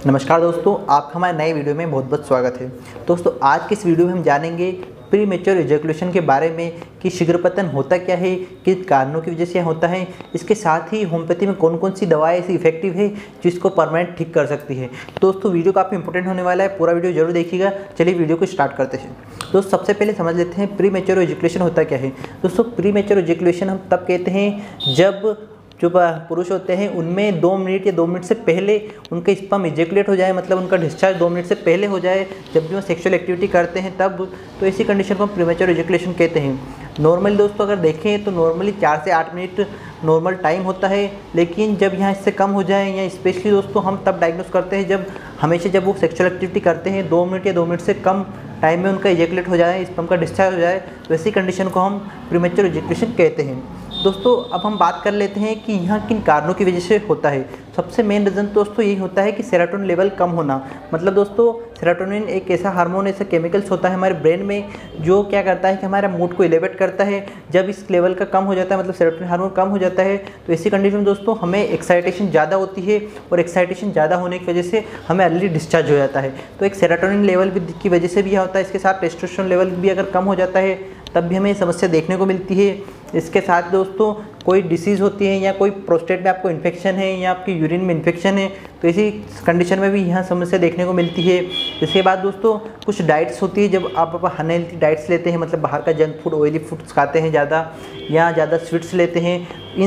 नमस्कार दोस्तों, आपका हमारे नए वीडियो में बहुत बहुत स्वागत है। दोस्तों आज के इस वीडियो में हम जानेंगे प्री मेच्योर इजैकुलेशन के बारे में कि शीघ्रपतन होता क्या है, किस कारणों की वजह से होता है। इसके साथ ही होम्योपैथी में कौन कौन सी दवाएं ऐसी इफेक्टिव है जिसको परमानेंट ठीक कर सकती है। दोस्तों वीडियो काफ़ी इंपॉर्टेंट होने वाला है, पूरा वीडियो जरूर देखिएगा। चलिए वीडियो को स्टार्ट करते हैं। दोस्तों सबसे पहले समझ लेते हैं प्री मेच्योर इजैकुलेशन होता क्या है। दोस्तों प्री मेच्योर इजैकुलेशन हम तब कहते हैं जब जो पुरुष होते हैं उनमें 2 मिनट या 2 मिनट से पहले उनका स्पर्म इजैकुलेट हो जाए, मतलब उनका डिस्चार्ज 2 मिनट से पहले हो जाए जब भी वो सेक्सुअल एक्टिविटी करते हैं तब, तो ऐसी कंडीशन को हम प्रीमेच्योर इजैकुलेशन कहते हैं। नॉर्मली दोस्तों अगर देखें तो नॉर्मली 4 से 8 मिनट नॉर्मल टाइम होता है, लेकिन जब यहाँ इससे कम हो जाए या स्पेशली दोस्तों हम तब डायग्नोस करते हैं जब हमेशा जब वो सेक्सुअल एक्टिविटी करते हैं 2 मिनट या 2 मिनट से कम टाइम में उनका इजैकुलेट हो जाए, स्पर्म का डिस्चार्ज हो जाए, तो ऐसी कंडीशन को हम प्रीमेच्योर इजैकुलेशन कहते हैं। दोस्तों अब हम बात कर लेते हैं कि यहाँ किन कारणों की वजह से होता है। सबसे मेन रीज़न दोस्तों यही होता है कि सेरोटोनिन लेवल कम होना। मतलब दोस्तों सेरोटोनिन एक ऐसा हार्मोन, ऐसा केमिकल्स होता है हमारे ब्रेन में जो क्या करता है कि हमारा मूड को एलिवेट करता है। जब इस लेवल का कम हो जाता है, मतलब सेरोटोनिन हार्मोन कम हो जाता है, तो इसी कंडीशन में दोस्तों हमें एक्साइटेशन ज़्यादा होती है और एक्साइटेशन ज़्यादा होने की वजह से हमें अर्ली डिस्चार्ज हो जाता है। तो एक सेरोटोनिन लेवल की वजह से भी यह होता है। इसके साथ टेस्टोस्टेरोन लेवल भी अगर कम हो जाता है तब भी हमें ये समस्या देखने को मिलती है। इसके साथ दोस्तों कोई डिसीज़ होती है या कोई प्रोस्टेट में आपको इन्फेक्शन है या आपकी यूरिन में इन्फेक्शन है, तो इसी कंडीशन में भी यहाँ समस्या देखने को मिलती है। इसके बाद दोस्तों कुछ डाइट्स होती है, जब आप अनहेल्थी डाइट्स लेते हैं, मतलब बाहर का जंक फूड, ऑयली फूड्स खाते हैं ज़्यादा या ज़्यादा स्वीट्स लेते हैं, इन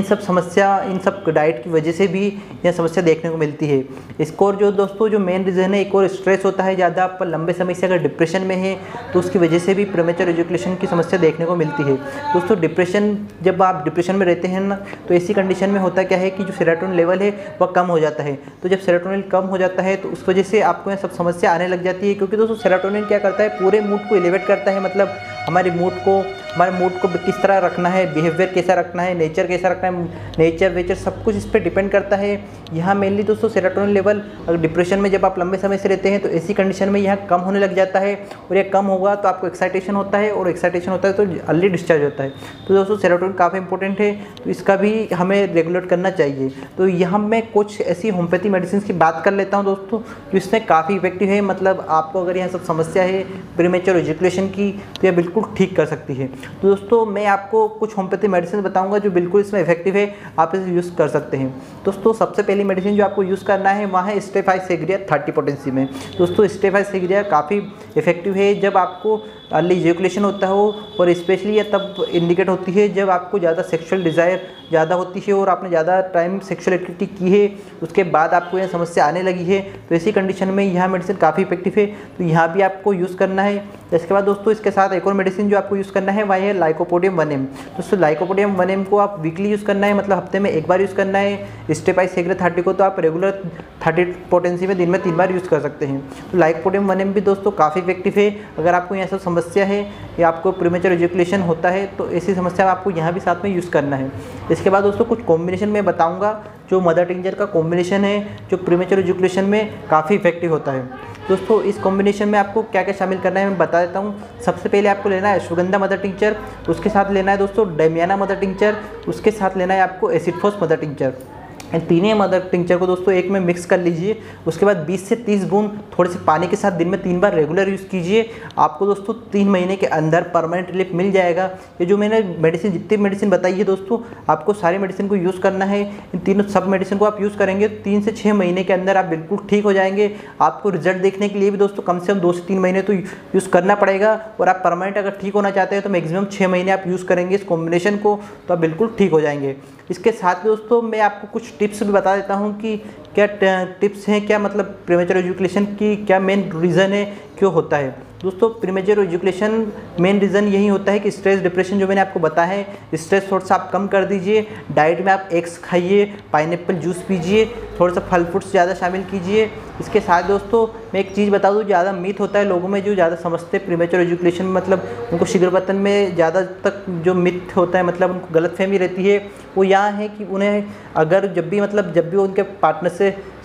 सब डाइट की वजह से भी यह समस्या देखने को मिलती है। इसको और जो दोस्तों जो मेन रीज़न है, एक और स्ट्रेस होता है ज़्यादा। आप लंबे समय से अगर डिप्रेशन में है तो उसकी वजह से भी प्रीमेच्योर इजैकुलेशन की समस्या देखने को मिलती है। दोस्तों डिप्रेशन, जब आप डिप्रेशन में रहते हैं ना, तो ऐसी कंडीशन में होता क्या है कि जो सेरोटोनिन लेवल है वह कम हो जाता है। तो जब सेरोटोनिन कम हो जाता है तो उस वजह से आपको यह सब समस्या आने लग जाती है, क्योंकि दोस्तों सेरोटोनिन क्या करता है, पूरे मूड को एलिवेट करता है। मतलब हमारे मूड को किस तरह रखना है, बिहेवियर कैसा रखना है, नेचर कैसा रखना है, नेचर वेचर सब कुछ इस पर डिपेंड करता है। यहाँ मेनली दोस्तों सेरोटोनिन लेवल अगर डिप्रेशन में जब आप लंबे समय से रहते हैं तो ऐसी कंडीशन में यहाँ कम होने लग जाता है, और यह कम होगा तो आपको एक्साइटेशन होता है, और एक्साइटेशन होता है तो अर्ली डिस्चार्ज होता है। तो दोस्तों सेरोटोनिन काफ़ी इंपॉर्टेंट है, तो इसका भी हमें रेगुलेट करना चाहिए। तो यहाँ मैं कुछ ऐसी होम्योपैथी मेडिसिन की बात कर लेता हूँ दोस्तों जो इसमें काफ़ी इफेक्टिव है। मतलब आपको अगर यहाँ सब समस्या है प्रीमेच्योर इजैकुलेशन की तो यह बिल्कुल ठीक कर सकती है। तो दोस्तों मैं आपको कुछ होम्योपैथी मेडिसिन बताऊंगा जो बिल्कुल इसमें इफेक्टिव है, आप इसे यूज़ कर सकते हैं। दोस्तों सबसे पहली मेडिसिन जो आपको यूज़ करना है वहाँ है स्टेफाइसेग्रिया 30 पोटेंसी में। दोस्तों स्टेफाइसेग्रिया काफ़ी इफेक्टिव है जब आपको अर्ली इजैकुलेशन होता हो, और स्पेशली यह तब इंडिकेट होती है जब आपको ज़्यादा सेक्सुअल डिज़ायर ज़्यादा होती है और आपने ज़्यादा टाइम सेक्सुअल एक्टिविटी की है, उसके बाद आपको यह समस्या आने लगी है। तो ऐसी कंडीशन में यह मेडिसिन काफ़ी इफेक्टिव है, तो यहाँ भी आपको यूज़ करना है। इसके बाद दोस्तों इसके साथ एक और मेडिसिन जो आपको यूज़ करना है वह है लाइकोपोडियम 1M। दोस्तों लाइकोपोडियम 1M को आप वीकली यूज़ करना है, मतलब हफ्ते में एक बार यूज़ करना है। स्टेफाइसेग्रिया 30 को तो आप रेगुलर 30 पोटेंसी में दिन में 3 बार यूज़ कर सकते हैं। तो लाइकोपोडियम 1M भी दोस्तों काफ़ी इफेक्टिव है। अगर आपको यह सब समस्या है या आपको प्रीमेच्योर इजैकुलेशन होता है तो ऐसी समस्या आपको यहाँ भी साथ में यूज़ करना है। इसके बाद दोस्तों कुछ कॉम्बिनेशन में बताऊँगा जो मदर टिंचर का कॉम्बिनेशन है जो प्रीमेच्योर इजैकुलेशन में काफ़ी इफेक्टिव होता है। दोस्तों इस कॉम्बिनेशन में आपको क्या क्या शामिल करना है मैं बता देता हूँ। सबसे पहले आपको लेना है अश्वगंधा मदर टिंचर, उसके साथ लेना है दोस्तों डेमियाना मदर टिंचर, उसके साथ लेना है आपको एसिडफॉस मदर टिंचर। इन तीनों मदर टिंचर को दोस्तों एक में मिक्स कर लीजिए। उसके बाद 20 से 30 बूंद थोड़े से पानी के साथ दिन में 3 बार रेगुलर यूज़ कीजिए। आपको दोस्तों 3 महीने के अंदर परमानेंट रिलीफ मिल जाएगा। ये जो मैंने मेडिसिन, जितनी मेडिसिन बताई है दोस्तों, आपको सारी मेडिसिन को यूज़ करना है। इन तीनों सब मेडिसिन को आप यूज़ करेंगे तो 3 से 6 महीने के अंदर आप बिल्कुल ठीक हो जाएंगे। आपको रिजल्ट देखने के लिए भी दोस्तों कम से कम 2 से 3 महीने तो यूज़ करना पड़ेगा, और आप परमानेंट अगर ठीक होना चाहते हैं तो मैक्सिमम 6 महीने आप यूज़ करेंगे इस कॉम्बिनेशन को, तो आप बिल्कुल ठीक हो जाएंगे। इसके साथ दोस्तों मैं आपको कुछ टिप्स भी बता देता हूँ कि क्या टिप्स हैं, क्या मतलब प्रीमेच्योर इजैकुलेशन की क्या मेन रीज़न है, क्यों होता है। दोस्तों प्रीमेच्योर इजैकुलेशन मेन रीज़न यही होता है कि स्ट्रेस, डिप्रेशन जो मैंने आपको बताया है, स्ट्रेस थोड़ा सा आप कम कर दीजिए। डाइट में आप एग्स खाइए, पाइनएप्पल जूस पीजिए, थोड़ा सा फल फ्रूट्स ज़्यादा शामिल कीजिए। इसके साथ दोस्तों मैं एक चीज़ बता दूँ, ज़्यादा मिथ होता है लोगों में जो ज़्यादा समझते हैं प्रीमेच्योर इजैकुलेशन में, मतलब उनको शीघ्रपतन में ज़्यादा तक जो मिथ होता है, मतलब उनको गलतफहमी रहती है, वो यहाँ है कि उन्हें अगर जब भी वो उनके पार्टनर से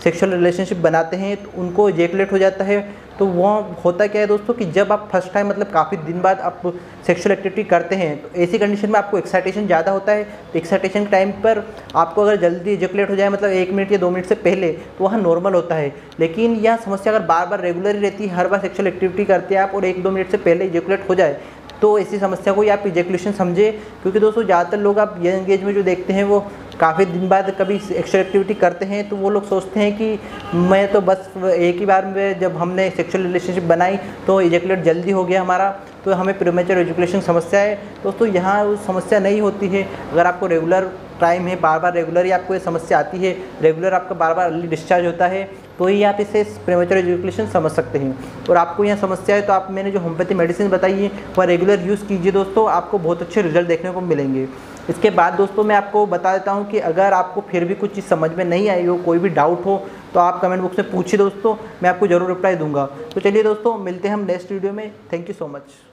सेक्सुअल रिलेशनशिप बनाते हैं तो उनको इजैकुलेट हो जाता है। तो वो होता क्या है दोस्तों कि जब आप फर्स्ट टाइम मतलब काफ़ी दिन बाद आप सेक्सुअल एक्टिविटी करते हैं तो ऐसी कंडीशन में आपको एक्साइटेशन ज़्यादा होता है। तो एक्साइटेशन के टाइम पर आपको अगर जल्दी इजैकुलेट हो जाए मतलब 1 मिनट या 2 मिनट से पहले तो वहाँ नॉर्मल होता है। लेकिन यह समस्या अगर बार बार रेगुलर ही रहती है, हर बार सेक्सुअल एक्टिविटी करते हैं आप और 1-2 मिनट से पहले इजैकुलेट हो जाए तो ऐसी समस्या को ही आप इजैकुलेशन समझे। क्योंकि दोस्तों ज़्यादातर लोग आप यंग एज में जो देखते हैं वो काफ़ी दिन बाद कभी सेक्सुअल एक्टिविटी करते हैं तो वो लोग सोचते हैं कि मैं तो बस एक ही बार में जब हमने सेक्सुअल रिलेशनशिप बनाई तो इजैकुलेट जल्दी हो गया हमारा, तो हमें प्रीमेच्योर इजैकुलेशन समस्या है। दोस्तों यहाँ वो समस्या नहीं होती है। अगर आपको रेगुलर टाइम है, बार बार रेगुलर ही आपको ये समस्या आती है, रेगुलर आपका बार बार अर्ली डिस्चार्ज होता है तो ही आप इसे प्रीमेच्योर इजैकुलेशन समझ सकते हैं। और आपको यह समस्या है तो आप मैंने जो होम्योपैथी मेडिसिन बताई है वह रेगुलर यूज़ कीजिए दोस्तों, आपको बहुत अच्छे रिजल्ट देखने को मिलेंगे। इसके बाद दोस्तों मैं आपको बता देता हूँ कि अगर आपको फिर भी कुछ चीज़ समझ में नहीं आई हो, कोई भी डाउट हो तो आप कमेंट बॉक्स में पूछिए दोस्तों, मैं आपको ज़रूर रिप्लाई दूंगा। तो चलिए दोस्तों मिलते हैं हम नेक्स्ट वीडियो में। Thank you so much.